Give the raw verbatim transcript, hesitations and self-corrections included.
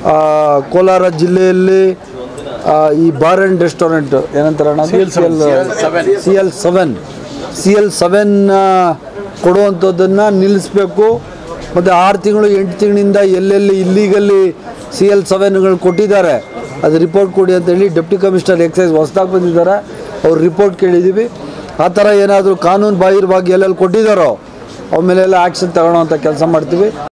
ಕೋಲಾರ ಜಿಲ್ಲೆಯಲ್ಲಿ ಈ bar and restaurant ಏನಂತಾರಣ್ಣ C L C L seven C L seven ಕೊಡುವಂಥದ್ದನ್ನು ನಿಲ್ಲಿಸಬೇಕು. ಮತ್ತು ಆರು ತಿಂಗಳು ಎಂಟು ತಿಂಗಳಿಂದ ಎಲ್ಲೆಲ್ಲಿ ಇಲ್ಲಿಗಲ್ಲಿ ಸಿ ಎಲ್ ಸೆವೆನ್ಗಳು ಕೊಟ್ಟಿದ್ದಾರೆ ಅದು ರಿಪೋರ್ಟ್ ಕೊಡಿ ಅಂತೇಳಿ ಡೆಪ್ಟಿ ಕಮಿಷನರ್ ಎಕ್ಸೈಸ್ ಹೊಸದಾಗಿ ಬಂದಿದ್ದಾರೆ, ಅವ್ರು ರಿಪೋರ್ಟ್ ಕೇಳಿದ್ದೀವಿ. ಆ ಥರ ಏನಾದರೂ ಕಾನೂನು ಬಾಹಿರವಾಗಿ ಎಲ್ಲೆಲ್ಲಿ ಕೊಟ್ಟಿದ್ದಾರೋ ಅವ ಮೇಲೆಲ್ಲ ಆ್ಯಕ್ಷನ್ ತಗೊಳ್ಳೋ ಅಂಥ ಕೆಲಸ ಮಾಡ್ತೀವಿ.